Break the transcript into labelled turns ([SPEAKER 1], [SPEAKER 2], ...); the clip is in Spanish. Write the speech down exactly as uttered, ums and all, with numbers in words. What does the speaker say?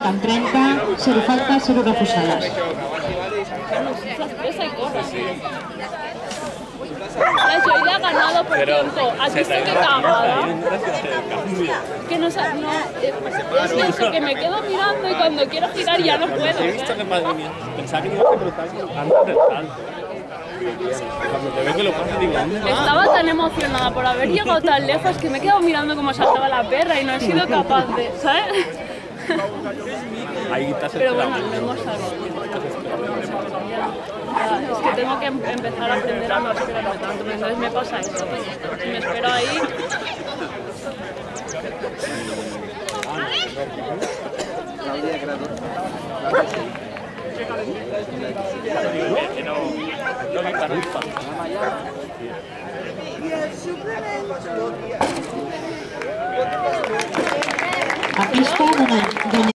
[SPEAKER 1] En trenta, zero faltes, zero refusades.
[SPEAKER 2] Yo le ha ganado por tiempo. ¿Has visto qué cagada? Que no sé, no, es eso, que me quedo mirando y cuando quiero girar ya no puedo.
[SPEAKER 3] He visto que madre mía, pensaba que ibas a cruzar antes del salto. Cuando te veo que lo pasas, digo, ¿dónde va?
[SPEAKER 2] Estaba tan emocionada por haber llegado tan lejos que me he quedado mirando cómo saltaba la perra y no he sido capaz de, ¿sabes?
[SPEAKER 3] Ahí estás
[SPEAKER 2] Pero bueno,
[SPEAKER 3] esperando.
[SPEAKER 2] lo hemos salido. Es que tengo que em- empezar a aprender a no esperarme tanto, entonces me pasa eso. Si me espero ahí...
[SPEAKER 1] A pista, dona, dona